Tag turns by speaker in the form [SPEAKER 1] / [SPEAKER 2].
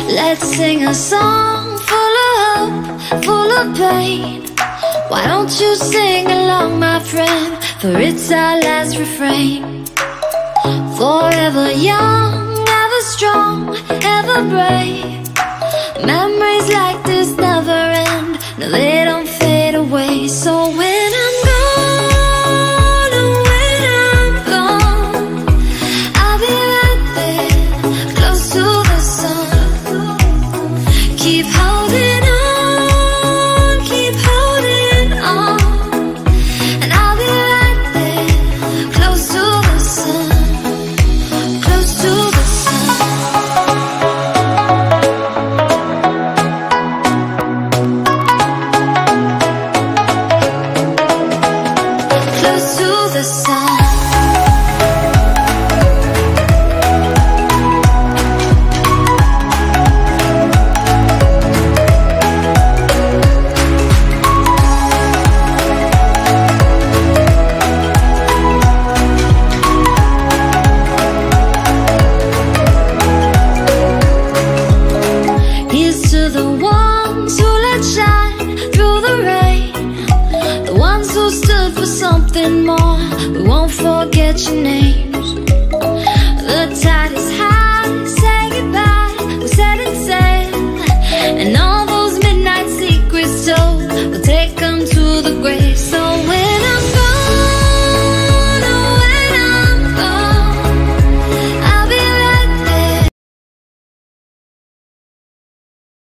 [SPEAKER 1] Let's sing a song full of hope, full of pain. Why don't you sing along, my friend? For it's our last refrain. Forever young, ever strong, ever brave. Memories like this never end. No, they don't fade away. So when I'm gone, oh, when I'm gone, I'll be right there, close to the sun. Keep holding on, keep holding on, and I'll be right there, close to the sun, close to the sun. Close to the sun. Here's to the ones who let shine through the rain, the ones who stood for something more. We won't forget your name.